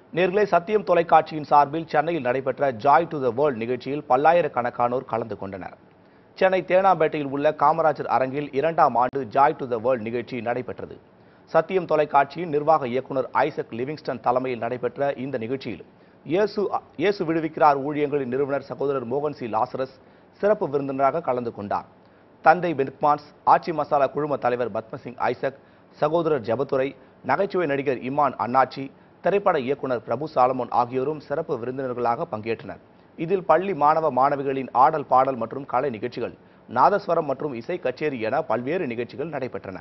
நேர்களே, சத்தியம் தொலைக்காட்சியின் சார்பில் சென்னையில் நடைபெற்ற ஜாய் டு த வேர்ல்ட் நிகழ்ச்சியில் பல்லாயிரக்கணக்கானோர் கலந்து கொண்டனர். சென்னை தேனாம்பேட்டையில் உள்ள காமராஜர் அரங்கில் 2ஆம் ஆண்டு ஜாய் டு த வேர்ல்ட் நிகழ்ச்சி நடைபெற்றது. சத்தியம் தொலைக்காட்சியின் நிர்வாக இயக்குநர் ஐசக் லிவிங்ஸ்டன் தலைமையில் நடைபெற்ற இந்த நிகழ்ச்சியில் இயேசு விடுவிக்கிறார் ஊழியங்களின் நிறுவனர் சகோதரர் மோகன் சி லாசரஸ் சிறப்பு விருந்தினராக கலந்து கொண்டார். தந்தை பென்க்மான்ஸ், ஆச்சி மசாலா குழும தலைவர் பத்மசிங் ஐசக், சகோதரர் ஜெபத்துரை, நகைச்சுவை நடிகர் இமான் அண்ணாச்சி, திரைப்பட இயக்குனர் பிரபு சாலமோன் ஆகியோரும் சிறப்பு விருந்தினர்களாக பங்கேற்றனர். இதில் பள்ளி மாணவ மாணவிகளின் ஆடல் பாடல் மற்றும் கலை நிகழ்ச்சிகள், நாதஸ்வரம் மற்றும் இசை கச்சேரி என பல்வேறு நிகழ்ச்சிகள் நடைபெற்றன.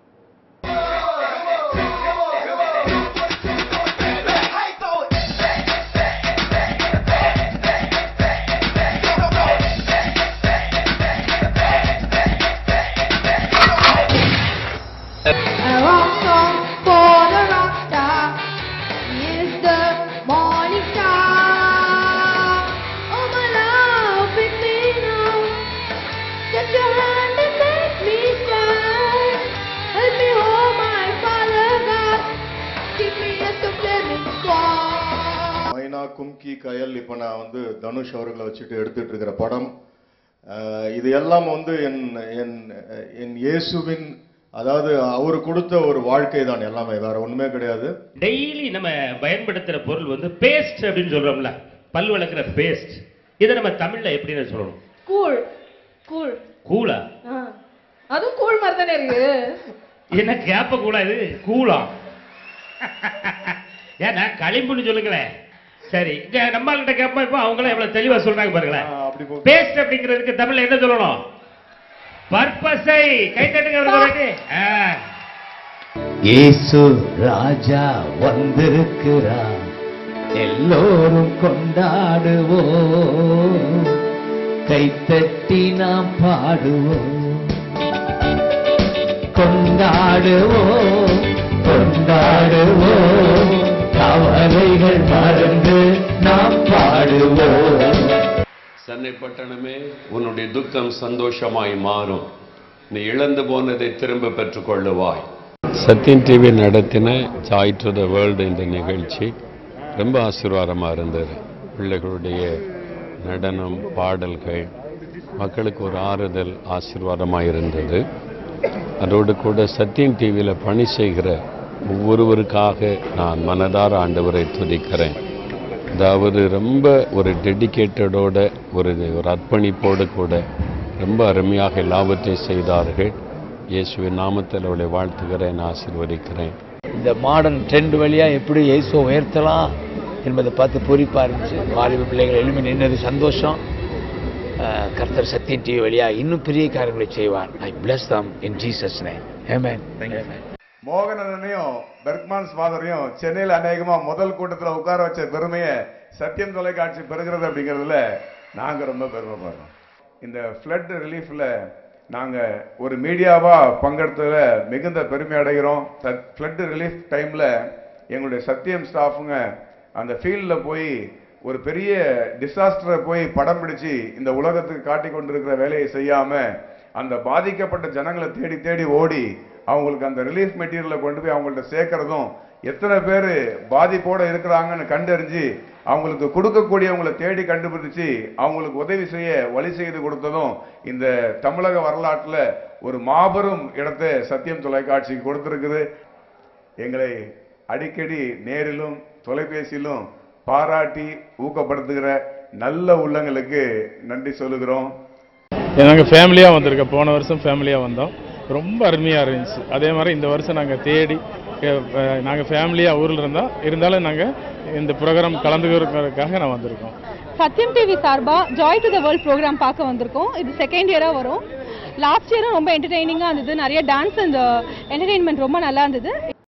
கும்கி கயல் இப்போ நான் தனுஷ் அவர்களை வச்சுட்டு எடுத்துட்டு இருக்கிற படம். இது எல்லாம் என் இயேசுவின், அதாவது அவர் கொடுத்த ஒரு வாழ்க்கை தான் எல்லாமே, வேற ஒண்ணுமே கிடையாது. டெய்லி நம்ம பயன்படுத்துற பொருள் பேஸ்ட் அப்படின்னு சொல்றோம்ல, பல் வளர்க்குற பேஸ்ட். இதை நம்ம தமிழ்ல எப்படின்னு சொல்லணும்? கூழ். கூழ் கூழா? அதுவும் கூழ் மாதிரி தானே இருக்கு. என்ன கேப்ப கூழா இது? கூழா? ஏன்னா களிம்புன்னு சொல்லுங்களேன். சரி, நம்ம கிட்ட கேப்பா, இப்போ அவங்களே எவ்வளவு தெளிவா சொல்றாங்க பாருங்களேன். பேஸ்ட் அப்படிங்கிறதுக்கு தமிழ்ல என்ன சொல்லணும்? பர்பஸை. கை தட்டுங்க. இயேசு ராஜா வந்திருக்கிறார், எல்லோரும் கொண்டாடுவோம், கைத்தட்டி நாம் பாடுவோம், கொண்டாடுவோம் கொண்டாடுவோம், கவலைகள் மறந்து நாம் பாடுவோம். சென்னை பட்டணமே, உன்னுடைய துக்கம் சந்தோஷமாய் மாறும், நீ இழந்து போனதை திரும்ப பெற்றுக்கொள்ளுவாய். சத்தியம் டிவி நடத்தின ஜாய் டு த வேர்ல்டு என்ற நிகழ்ச்சி ரொம்ப ஆசீர்வாதமாக இருந்தது. பிள்ளைகளுடைய நடனம், பாடல்கள் மக்களுக்கு ஒரு ஆறுதல், ஆசீர்வாதமாக இருந்தது. அதோடு கூட சத்தியம் டிவியில் பணி செய்கிற ஒவ்வொருவருக்காக நான் மனதார ஆண்டவரை துதிக்கிறேன். அதாவது ரொம்ப ஒரு டெடிக்கேட்டடோட, ஒரு அர்ப்பணிப்போடு கூட ரொம்ப அருமையாக எல்லாவற்றையும் செய்தார்கள். இயேசுவின் நாமத்தில் அவளை வாழ்த்துகிறேன், ஆசீர்வதிக்கிறேன். இந்த மாடர்ன் ட்ரெண்ட் வழியா எப்படி இயேசுவை உயர்த்தலாம் என்பதை பார்த்து பூரிப்பா இருந்துச்சு. வாலிப பிள்ளைகள் எழுமி நின்னது சந்தோஷம். கர்த்தர் சத்தியம் டிவி வழியா இன்னும் பெரிய காரியங்களை செய்வார். I bless them in Jesus name. Amen. மோகனனையும் Berchmans ஃபாதரையும் சென்னையில் அநேகமா முதல் கூட்டத்தில் உட்கார வச்ச பெருமையை சத்தியம் தொலைக்காட்சி பெறுகிறது அப்படிங்கிறதுல நாங்க ரொம்ப பெருமைப்படுறோம். இந்த ஃப்ளட் ரிலீஃப்ல நாங்க ஒரு மீடியாவா பங்கெடுத்ததுல மிகுந்த பெருமை அடைகிறோம். ஃப்ளட் ரிலீஃப் டைம்ல எங்களுடைய சத்தியம் ஸ்டாஃபுங்க அந்த ஃபீல்டில் போய் ஒரு பெரிய டிசாஸ்டரை போய் படம் பிடிச்சு இந்த உலகத்துக்கு காட்டி கொண்டிருக்கிற வேலையை செய்யாம அந்த பாதிக்கப்பட்ட ஜனங்களை தேடி தேடி ஓடி அவங்களுக்கு அந்த ரிலீஃப் மெட்டீரியலை கொண்டு போய் அவங்கள்ட்ட சேர்க்கறதும், எத்தனை பேர் பாதிப்போட இருக்கிறாங்கன்னு கண்டறிஞ்சு அவங்களுக்கு கொடுக்கக்கூடியவங்களை தேடி கண்டுபிடிச்சு அவங்களுக்கு உதவி செய்ய வழி செய்து கொடுத்ததும் இந்த தமிழக வரலாற்றில் ஒரு மாபெரும் இடத்தை சத்தியம் தொலைக்காட்சிக்கு கொடுத்திருக்குது. எங்களை அடிக்கடி நேரிலும் தொலைபேசியிலும் பாராட்டி ஊக்கப்படுத்துகிற நல்ல உள்ளங்களுக்கு நன்றி சொல்லுகிறோம். நாங்கள் ஃபேமிலியாக வந்திருக்கோம். போன வருஷம் ஃபேமிலியாக வந்தோம், ரொம்ப அருமையாக இருந்துச்சு. அதே மாதிரி இந்த வருஷம் நாங்கள் தேடி நாங்கள் ஃபேமிலியாக ஊரில் இருந்தாலும் நாங்கள் இந்த ப்ரோக்ராம் கலந்துக்கிறதுக்காக நான் வந்திருக்கோம். சத்தியம் டிவி சார்பா joy to the world programme பார்க்க வந்திருக்கோம். இது செகண்ட் இயராக வரும். லாஸ்ட் இயரும் ரொம்ப என்டர்டெய்னிங்காக இருந்தது. நிறைய டான்ஸ் அண்ட் என்டர்டெயின்மெண்ட் ரொம்ப நல்லா இருந்தது.